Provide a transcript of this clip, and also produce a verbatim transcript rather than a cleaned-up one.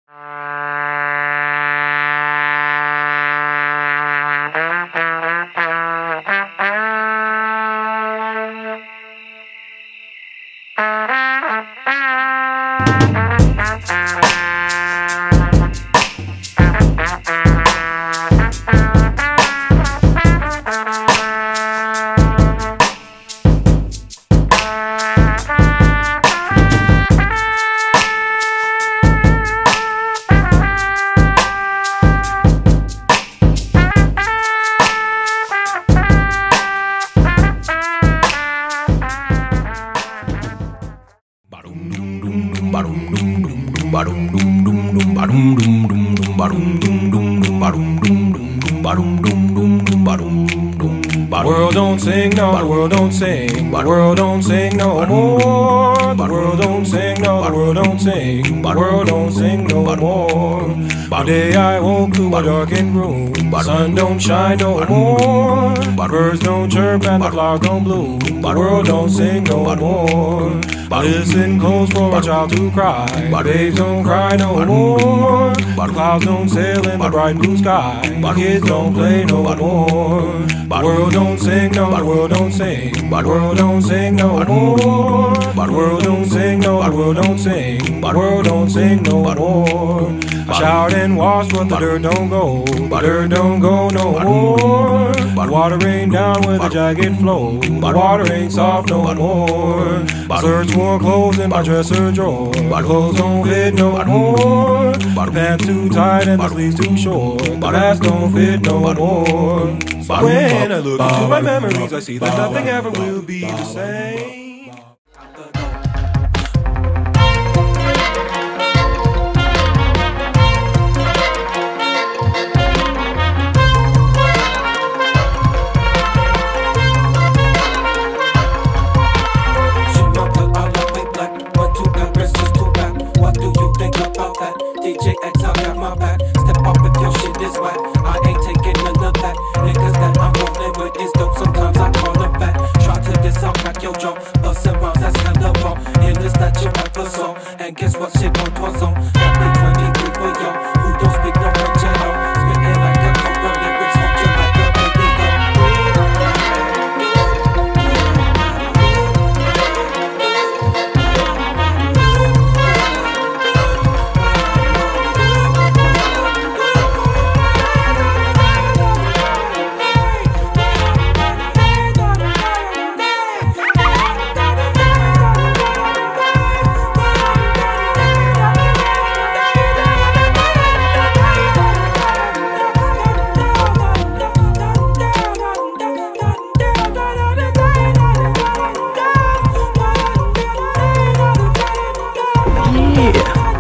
The world don't sing, no, the world don't sing, the world don't sing no more. The world don't sing, no, the world don't sing, the world don't sing no more. One day I woke to a darkened room, the sun don't shine no more. Birds don't chirp and the flowers don't bloom, the world don't sing no more. Listen close for a child to cry, babes don't cry no more. The clouds don't sail in the bright blue sky, the kids don't play no more. The world don't sing, no, the world don't sing, the world don't sing no more. The world don't sing, no, the world don't sing, the world don't sing no more. I shout and wash, but the dirt don't go, the dirt don't go no more. The water rain down with a jagged flow, the water ain't soft no more. I search for clothes in my dresser drawer, my clothes don't fit no more. The pants too tight and the sleeves too short, the hats don't fit no more. When I look into my memories, I see that nothing ever will be the same. D J X, I got my back. Step up if your shit is whack. I ain't taking none of that. Niggas that I'm rolling with is dope. Sometimes I call them back. Try to diss, I'll crack your jaw. Bustin' rhymes, that's hella raw. In this that you might for song. And guess what? Shit on poisson. Happy twenty-three for y'all who don't speak no French at all. Spittin' like a cobra lyrics, hold you like a baby girl. Yeah.